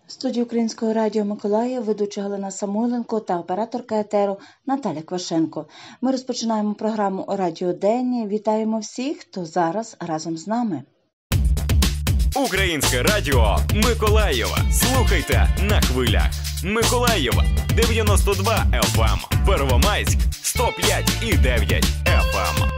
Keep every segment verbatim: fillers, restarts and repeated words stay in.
В студії Українського радіо Миколаїв ведуча Галина Самойленко та операторка етеру Наталя Квашенко. Ми розпочинаємо програму «Радіо День». Вітаємо всіх, хто зараз разом з нами. Українське радіо Миколаєва. Слухайте на хвилях. Миколаєва дев'яносто два еф ем, Первомайськ сто п'ять і дев'ять еф ем.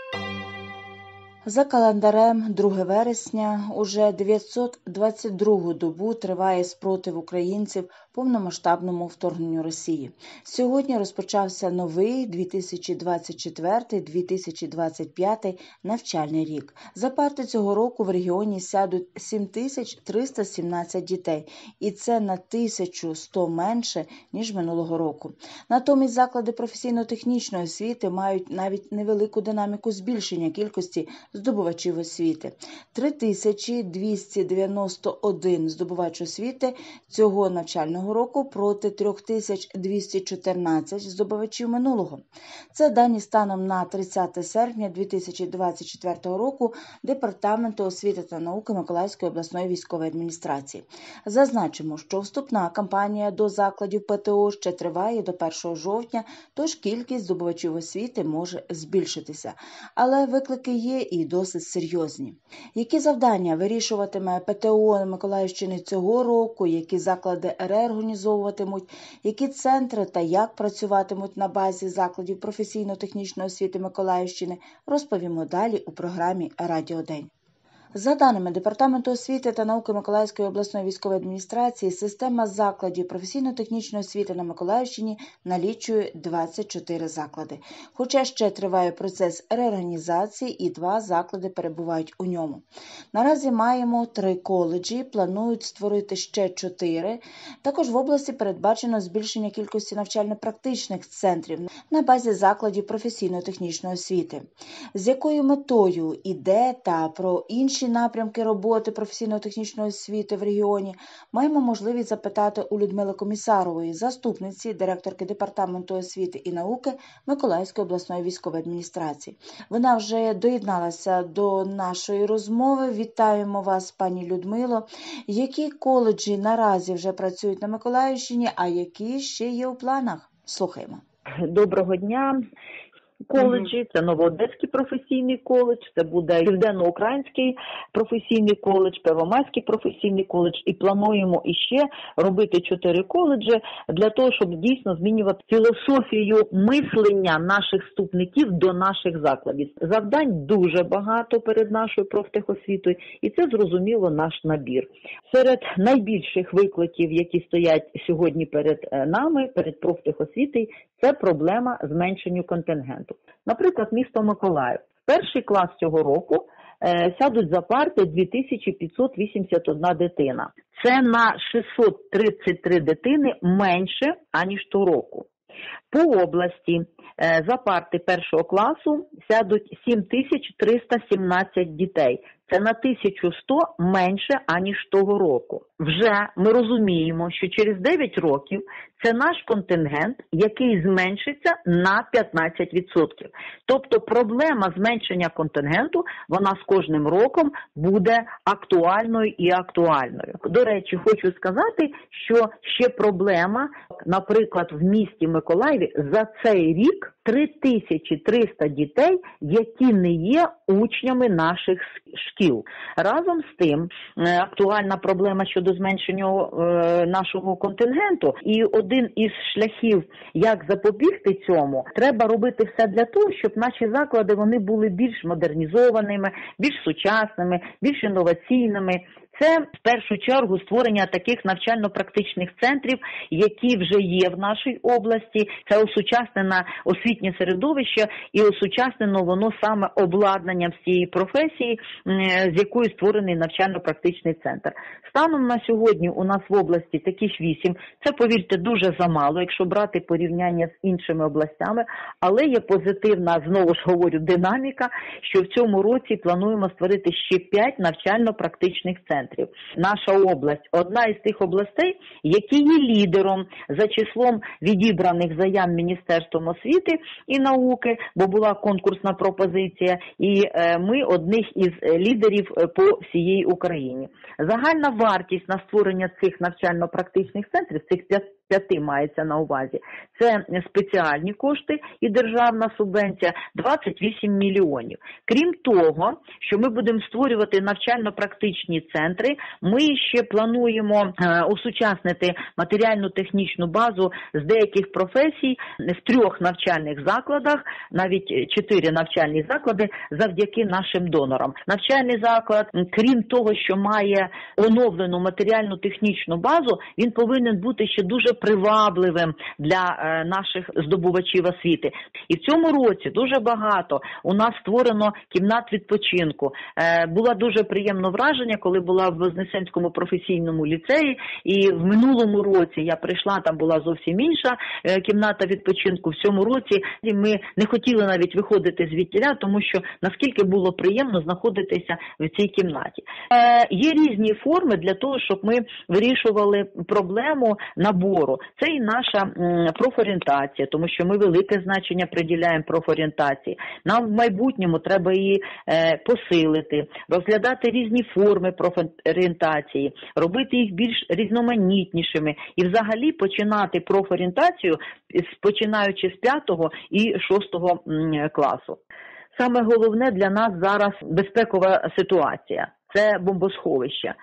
За календарем друге вересня уже дев'ятсот двадцять другу добу триває спротив українців повномасштабному вторгненню Росії. Сьогодні розпочався новий дві тисячі двадцять четвертий - дві тисячі двадцять п'ятий навчальний рік. За парти цього року в регіоні сядуть сім тисяч триста сімнадцять дітей, і це на тисячу сто менше, ніж минулого року. Натомість заклади професійно-технічної освіти мають навіть невелику динаміку збільшення кількості здобувачів освіти. три тисячі двісті дев'яносто один здобувач освіти цього навчального року проти три тисячі двісті чотирнадцять здобувачів минулого. Це дані станом на тридцяте серпня дві тисячі двадцять четвертого року Департаменту освіти та науки Миколаївської обласної військової адміністрації. Зазначимо, що вступна кампанія до закладів ПТО ще триває до першого жовтня, тож кількість здобувачів освіти може збільшитися. Але виклики є і досить серйозні. Які завдання вирішуватиме ПТО Миколаївщини цього року, які заклади РЕ організовуватимуть, які центри та як працюватимуть на базі закладів професійно-технічної освіти Миколаївщини, розповімо далі у програмі «Радіо День». За даними Департаменту освіти та науки Миколаївської обласної військової адміністрації, система закладів професійно-технічної освіти на Миколаївщині налічує двадцять чотири заклади. Хоча ще триває процес реорганізації і два заклади перебувають у ньому. Наразі маємо три коледжі, планують створити ще чотири. Також в області передбачено збільшення кількості навчально-практичних центрів на базі закладів професійно-технічної освіти. З якою метою іде та про інші напрямки роботи професійно-технічної освіти в регіоні маємо можливість запитати у Людмили Комісарової, заступниці директорки Департаменту освіти і науки Миколаївської обласної військової адміністрації. Вона вже доєдналася до нашої розмови. Вітаємо вас, пані Людмило. Які коледжі наразі вже працюють на Миколаївщині, а які ще є у планах? Слухаємо. Доброго дня. Коледжі, це Новоодеський професійний коледж, це буде Південно-Український професійний коледж, Первомайський професійний коледж. І плануємо іще робити чотири коледжі для того, щоб дійсно змінювати філософію мислення наших вступників до наших закладів. Завдань дуже багато перед нашою профтехосвітою, і це, зрозуміло, наш набір. Серед найбільших викликів, які стоять сьогодні перед нами, перед профтехосвітою, це проблема зменшення контингенту. Наприклад, місто Миколаїв. Перший клас цього року е, сядуть за парти дві тисячі п'ятсот вісімдесят одна дитина. Це на шістсот тридцять три дитини менше, аніж того року. По області е, за парти першого класу сядуть сім тисяч триста сімнадцять дітей. Це на тисячу сто менше, аніж того року. Вже ми розуміємо, що через дев'ять років це наш контингент, який зменшиться на п'ятнадцять відсотків. Тобто проблема зменшення контингенту, вона з кожним роком буде актуальною і актуальною. До речі, хочу сказати, що ще проблема, наприклад, в місті Миколаєві за цей рік три тисячі триста дітей, які не є учнями наших шкіл. Разом з тим, актуальна проблема щодо зменшення е, нашого контингенту. І один із шляхів, як запобігти цьому, треба робити все для того, щоб наші заклади вони були більш модернізованими, більш сучасними, більш інноваційними. Це, в першу чергу, створення таких навчально-практичних центрів, які вже є в нашій області. Це осучаснене освітнє середовище і осучаснено воно саме обладнанням всієї професії, з якою створений навчально-практичний центр. Станом на сьогодні у нас в області такі ж вісім. Це, повірте, дуже замало, якщо брати порівняння з іншими областями. Але є позитивна, знову ж говорю, динаміка, що в цьому році плануємо створити ще п'ять навчально-практичних центрів. центрів. Наша область – одна із тих областей, які є лідером за числом відібраних заяв Міністерством освіти і науки, бо була конкурсна пропозиція, і ми одних із лідерів по всієї Україні. Загальна вартість на створення цих навчально-практичних центрів, цих п'яти мається на увазі, це спеціальні кошти і державна субвенція двадцять вісім мільйонів. Крім того, що ми будемо створювати навчально-практичні центри, ми ще плануємо е, осучаснити матеріально-технічну базу з деяких професій в трьох навчальних закладах, навіть чотири навчальні заклади завдяки нашим донорам. Навчальний заклад, крім того, що має оновлену матеріально-технічну базу, він повинен бути ще дуже привабливим для е, наших здобувачів освіти. І в цьому році дуже багато у нас створено кімнат відпочинку. Е, було дуже приємне враження, коли була в Вознесенському професійному ліцеї, і в минулому році я прийшла, там була зовсім інша е, кімната відпочинку. В цьому році ми не хотіли навіть виходити звідтіля, тому що наскільки було приємно знаходитися в цій кімнаті. Е, є різні форми для того, щоб ми вирішували проблему набору. Це і наша м, профорієнтація, тому що ми велике значення приділяємо профорієнтації. Нам в майбутньому треба її е, посилити, розглядати різні форми профорієнтації, робити їх більш різноманітнішими і взагалі починати профорієнтацію, починаючи з п'ятого і шостого м, класу. Саме головне для нас зараз безпекова ситуація. Це бомбосховище.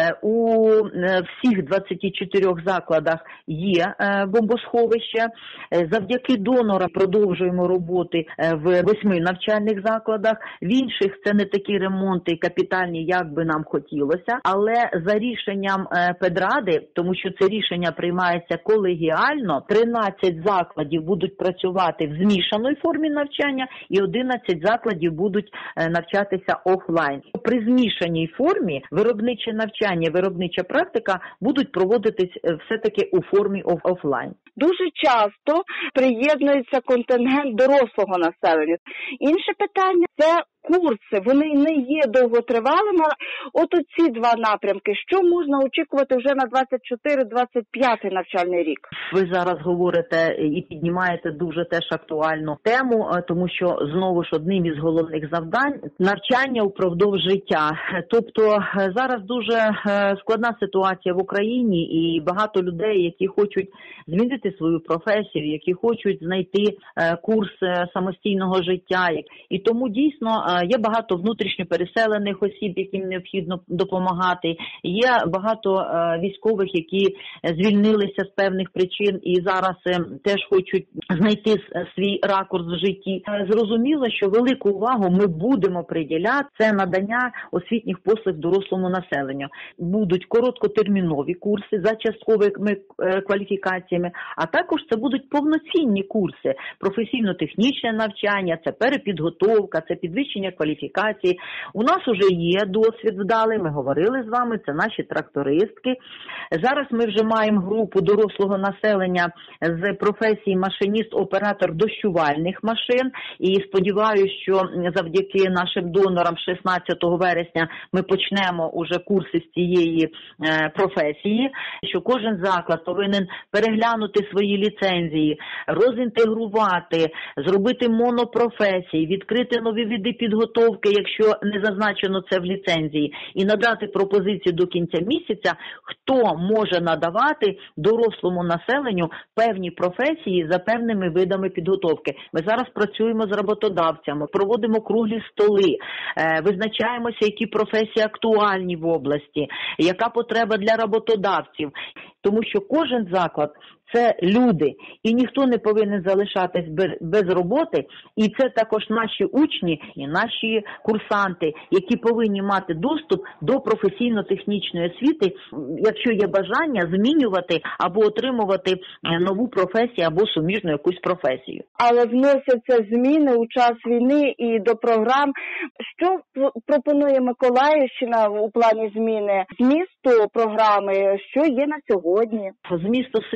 У всіх двадцяти чотирьох закладах є бомбосховище. Завдяки донорам продовжуємо роботи в восьми навчальних закладах. В інших це не такі ремонти капітальні, як би нам хотілося. Але за рішенням педради, тому що це рішення приймається колегіально, тринадцять закладів будуть працювати в змішаній формі навчання і одинадцять закладів будуть навчатися офлайн. При змішаній формі виробниче навчання, виробнича практика будуть проводитись все-таки у формі офлайн. Дуже часто приєднується контингент дорослого населення. Інше питання – це курси. Вони не є довготривалими. От ці два напрямки. Що можна очікувати вже на двадцять чотири двадцять п'ятий навчальний рік? Ви зараз говорите і піднімаєте дуже теж актуальну тему, тому що знову ж одним із головних завдань – навчання упродовж життя. Тобто зараз дуже складна ситуація в Україні і багато людей, які хочуть змінити свою професію, які хочуть знайти курс самостійного життя. І тому дійсно є багато внутрішньо переселених осіб, яким необхідно допомагати. Є багато військових, які звільнилися з певних причин і зараз теж хочуть знайти свій ракурс в житті. Зрозуміло, що велику увагу ми будемо приділяти це надання освітніх послуг дорослому населенню. Будуть короткотермінові курси за частковими кваліфікаціями, а також це будуть повноцінні курси, професійно-технічне навчання, це перепідготовка, це підвищення кваліфікації. У нас уже є досвід вдалий, ми говорили з вами, це наші трактористки. Зараз ми вже маємо групу дорослого населення з професії машиніст-оператор дощувальних машин і сподіваюся, що завдяки нашим донорам шістнадцятого вересня ми почнемо уже курси з цієї професії, що кожен заклад повинен переглянути свої ліцензії, розінтегрувати, зробити монопрофесії, відкрити нові види підготовки, якщо не зазначено це в ліцензії, і надати пропозиції до кінця місяця, хто може надавати дорослому населенню певні професії за певними видами підготовки. Ми зараз працюємо з роботодавцями, проводимо круглі столи, визначаємося, які професії актуальні в області, яка потреба для роботодавців. Тому що кожен заклад – це люди, і ніхто не повинен залишатись без роботи, і це також наші учні і наші курсанти, які повинні мати доступ до професійно-технічної освіти, якщо є бажання змінювати або отримувати нову професію або суміжну якусь професію. Але вносяться зміни у час війни і до програм. Що пропонує Миколаївщина у плані зміни змісту програми? Що є на сьогодні? Зміст освіти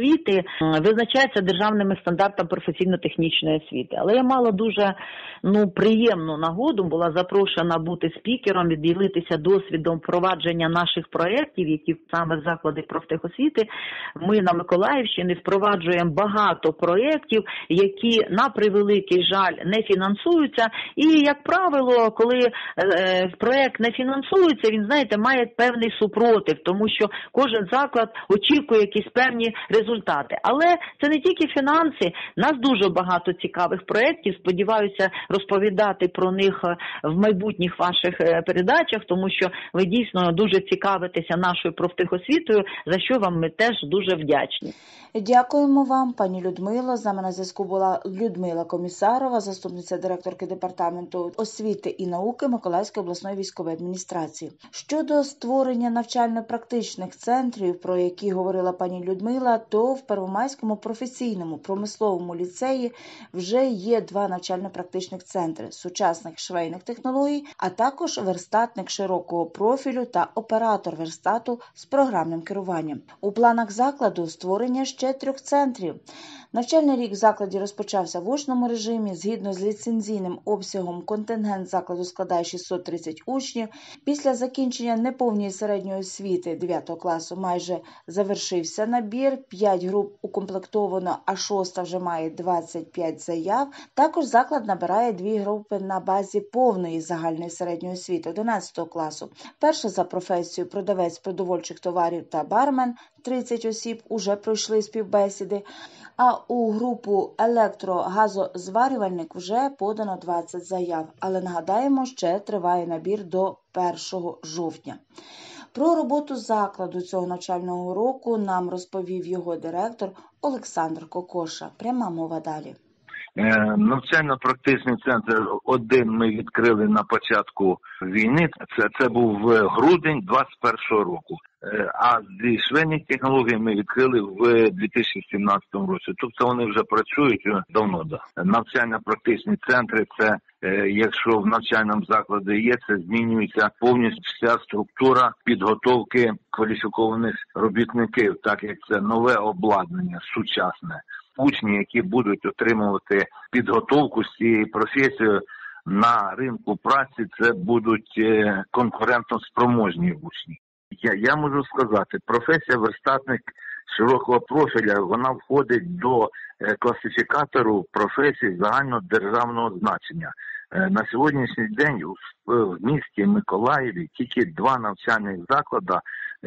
визначається державними стандартами професійно-технічної освіти. Але я мала дуже ну, приємну нагоду, була запрошена бути спікером і ділитися досвідом впровадження наших проєктів, які саме заклади профтехосвіти. Ми на Миколаївщині впроваджуємо багато проєктів, які, на превеликий жаль, не фінансуються. І, як правило, коли е, проєкт не фінансується, він, знаєте, має певний супротив, тому що кожен заклад очікує якісь певні результати. Але це не тільки фінанси, у нас дуже багато цікавих проєктів, сподіваюся розповідати про них в майбутніх ваших передачах, тому що ви дійсно дуже цікавитеся нашою профтехосвітою, за що вам ми теж дуже вдячні. Дякуємо вам, пані Людмило. З нами на зв'язку була Людмила Комісарова, заступниця директорки Департаменту освіти і науки Миколаївської обласної військової адміністрації. Щодо створення навчально-практичних центрів, про які говорила пані Людмила, то в Первомайському професійному промисловому ліцеї вже є два навчально-практичних центри – сучасних швейних технологій, а також верстатник широкого профілю та оператор верстату з програмним керуванням. У планах закладу створення ще трьох центрів. Навчальний рік в закладі розпочався в очному режимі. Згідно з ліцензійним обсягом, контингент закладу складає шістсот тридцять учнів. Після закінчення неповної середньої освіти дев'ятого класу майже завершився набір. П'ять груп укомплектовано, а шоста вже має двадцять п'ять заяв. Також заклад набирає дві групи на базі повної загальної середньої освіти одинадцятого класу. Перша за професією продавець продовольчих товарів та бармен – тридцять осіб уже пройшли співбесіди, а у групу електро-газозварювальник вже подано двадцять заяв. Але нагадаємо, ще триває набір до першого жовтня. Про роботу закладу цього навчального року нам розповів його директор Олександр Кокоша. Пряма мова далі. Навчально-практичний центр один ми відкрили на початку війни, це, це був грудень двадцять першого року, а зі швейних технологій ми відкрили в дві тисячі сімнадцятому році, тобто вони вже працюють давно. Да. Навчально-практичні центри, це якщо в навчальному закладі є, це змінюється повністю вся структура підготовки кваліфікованих робітників, так як це нове обладнання, сучасне. Учні, які будуть отримувати підготовку з цією професією на ринку праці, це будуть конкурентоспроможні учні. Я, я можу сказати, професія верстатник широкого профіля, вона входить до класифікатору професій загальнодержавного значення. На сьогоднішній день в місті Миколаєві тільки два навчальних заклади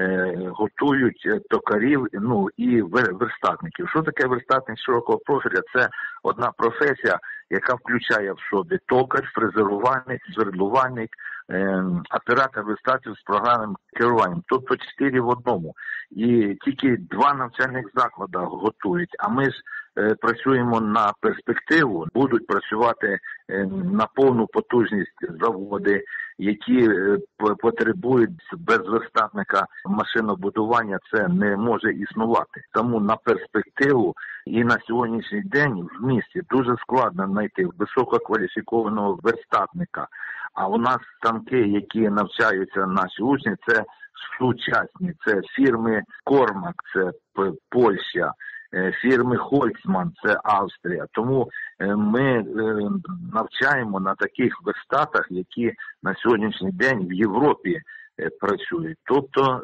готують токарів, ну і верстатників. Що таке верстатник широкого профіля? Це одна професія, яка включає в собі токар, фрезерувальник, свердлувальник, оператор верстатів з програмним керуванням. Тобто чотири в одному. І тільки два навчальних заклади готують, а ми ж працюємо на перспективу, будуть працювати на повну потужність заводи, які потребують без верстатника машинобудування, це не може існувати. Тому на перспективу і на сьогоднішній день в місті дуже складно знайти висококваліфікованого верстатника. А у нас станки, які навчаються наші учні, це сучасні, це фірми Кормак, це Польща, фірми Хольцман, це Австрія. Тому ми навчаємо на таких верстатах, які на сьогоднішній день в Європі працюють. Тобто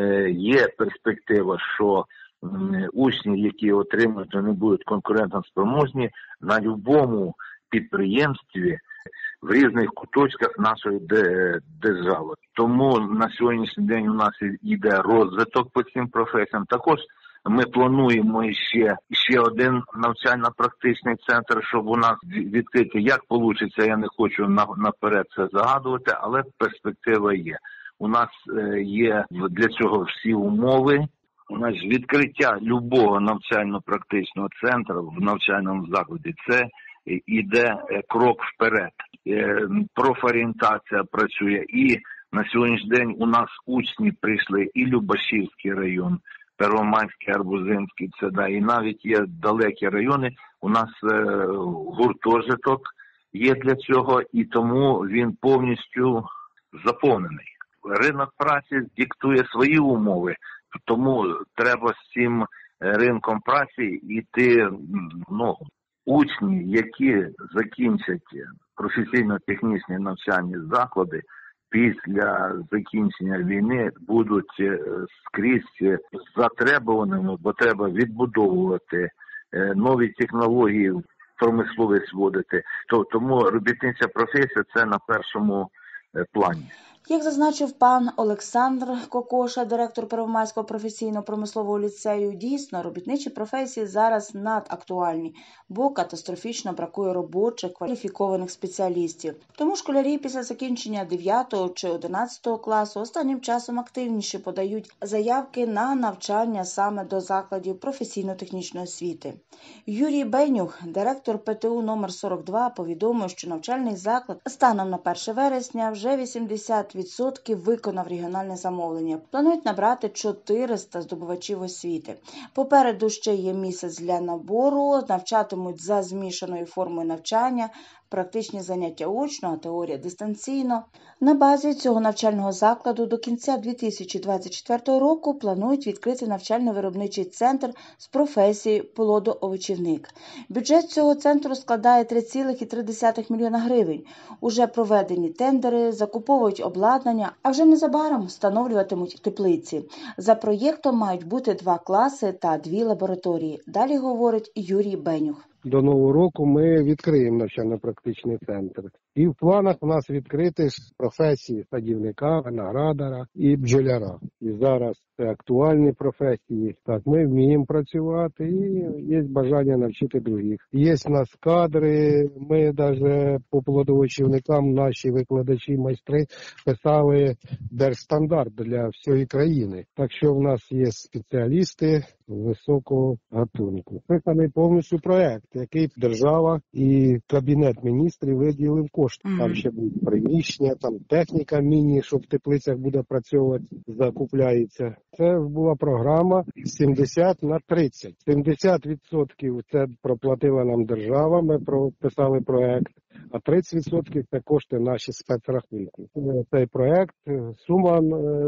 є перспектива, що учні, які отримують, вони будуть конкурентоспроможні на будь-якому підприємстві в різних куточках нашої держави. Тому на сьогоднішній день у нас йде розвиток по цим професіям. Також ми плануємо ще, ще один навчально-практичний центр, щоб у нас відкрити. Як вийде, я не хочу наперед це загадувати, але перспектива є. У нас є для цього всі умови. У нас відкриття любого навчально-практичного центру в навчальному закладі – це іде крок вперед. Профорієнтація працює. І на сьогоднішній день у нас учні прийшли і Любашівський район, Первомайський, Арбузинський, це да, і навіть є далекі райони. У нас е, гуртожиток є для цього, і тому він повністю заповнений. Ринок праці диктує свої умови, тому треба з цим ринком праці, і ти, ну, учні, які закінчать професійно-технічні навчальні заклади, після закінчення війни будуть скрізь затребуваними, бо треба відбудовувати нові технології, промисловість вводити. Тому робітнича професія – це на першому плані. Як зазначив пан Олександр Кокоша, директор Первомайського професійно-промислового ліцею, дійсно, робітничі професії зараз надактуальні, бо катастрофічно бракує робочих кваліфікованих спеціалістів. Тому школярі після закінчення дев'ятого чи одинадцятого класу останнім часом активніше подають заявки на навчання саме до закладів професійно-технічної освіти. Юрій Бенюх, директор пе те у номер сорок два, повідомив, що навчальний заклад станом на перше вересня вже вісімдесят відсотків виконав регіональне замовлення. Планують набрати чотириста здобувачів освіти. Попереду ще є місяць для набору, навчатимуть за змішаною формою навчання, практичні заняття очно, а теорія дистанційно. На базі цього навчального закладу до кінця дві тисячі двадцять четвертого року планують відкрити навчально-виробничий центр з професії плодоовочівник. Бюджет цього центру складає три цілих три десятих мільйона гривень. Уже проведені тендери, закуповують обладнання, а вже незабаром встановлюватимуть теплиці. За проєктом мають бути два класи та дві лабораторії. Далі говорить Юрій Бенюх. До Нового року ми відкриємо навчально-практичний центр. І в планах у нас відкрити професії садівника, виноградара і бджоляра. І зараз це актуальні професії. Так, ми вміємо працювати і є бажання навчити других. Є в нас кадри, ми навіть по плодовочівникам, наші викладачі, майстри писали держстандарт для всієї країни. Так що в нас є спеціалісти високого гатунку. Писаний повністю проект, який держава і Кабінет міністрів виділив кошти. Mm-hmm. Там ще будуть приміщення, там техніка міні, що в теплицях буде працювати, закупляється. Це була програма сімдесят на тридцять. сімдесят відсотків це проплатила нам держава, ми прописали проект, а тридцять відсотків це кошти наші спецрахунки. Цей проект, сума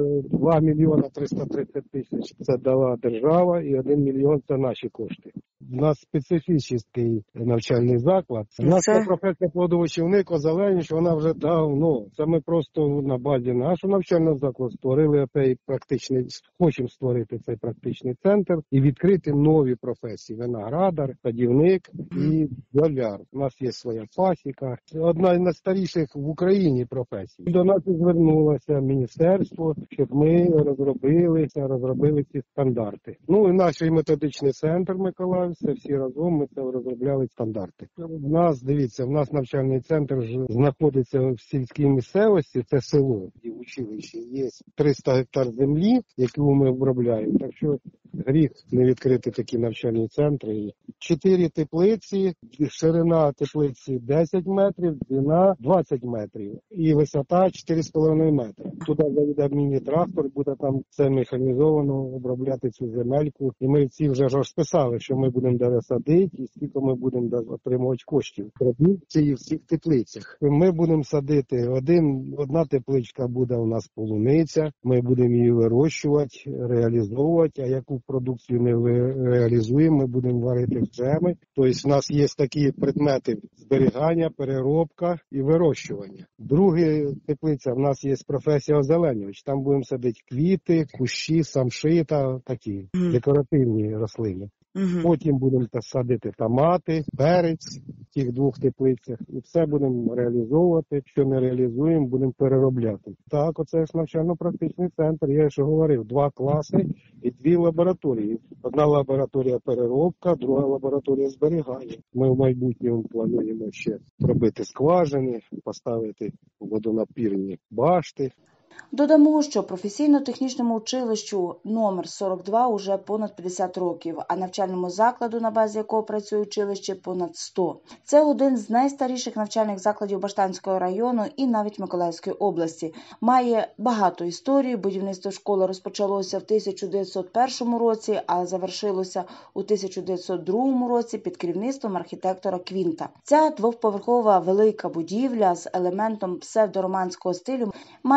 два мільйони триста тридцять тисяч, це дала держава, і один мільйон це наші кошти. У нас специфічний навчальний заклад. У нас це професія плодовочівник, озеленювач, вона вже давно. Це ми просто на базі нашого навчального закладу створили цей практичний, хочемо створити цей практичний центр і відкрити нові професії. Виноградар, садівник і бджоляр. У нас є своя пасіка. Це одна з найстаріших в Україні професій. До нас звернулося міністерство, щоб ми розробилися, розробили ці стандарти. Ну і наш методичний центр Миколаїв, це всі разом ми це розробляли стандарти. У нас, дивіться, у нас навчальний центр знаходиться в сільській місцевості, це село, і училище. Є триста гектар землі, яку ми обробляємо. Так що гріх не відкрити такі навчальні центри. Чотири теплиці, ширина теплиці десять метрів, длина двадцять метрів і висота чотири з половиною метри. Туди заведе міні-трактор, буде там все механізовано, обробляти цю земельку. І ми всі вже розписали, що ми будемо де садити і скільки ми будемо отримувати коштів. Продукції в цих теплицях. Ми будемо садити, один, одна тепличка буде у нас полуниця, ми будемо її вирощувати, реалізовувати, а яку продукцію ми реалізуємо, ми будемо варити джеми. Тобто в нас є такі предмети зберігання, переробка і вирощування. Друга теплиця, в нас є професія озеленювач. Там будемо садити квіти, кущі, самшита, такі декоративні рослини. Угу. Потім будемо садити томати, перець в тих двох теплицях. І все будемо реалізовувати. Що не реалізуємо, будемо переробляти. Так, оце ж навчально-практичний центр. Я ще говорив, два класи і дві лабораторії. Одна лабораторія переробка, друга лабораторія зберігання. Ми в майбутньому плануємо ще робити скважини, поставити водонапірні башти. Додамо, що професійно-технічному училищу номер сорок два уже понад п'ятдесят років, а навчальному закладу, на базі якого працює училище, понад сто. Це один з найстаріших навчальних закладів Баштанського району і навіть Миколаївської області. Має багато історій. Будівництво школи розпочалося в тисяча дев'ятсот першому році, а завершилося у тисяча дев'ятсот другому році під керівництвом архітектора Квінта. Ця двоповерхова велика будівля з елементом псевдороманського стилю має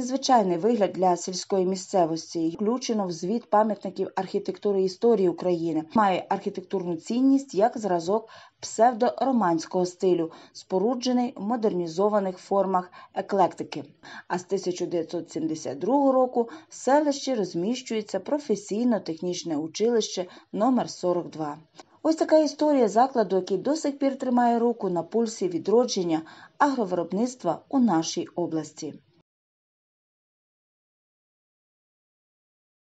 незвичайний вигляд для сільської місцевості. Включено в звіт пам'ятників архітектури і історії України. Має архітектурну цінність як зразок псевдороманського стилю, споруджений в модернізованих формах еклектики. А з тисяча дев'ятсот сімдесят другого року в селищі розміщується професійно-технічне училище номер сорок два. Ось така історія закладу, який до сих пір тримає руку на пульсі відродження агровиробництва у нашій області.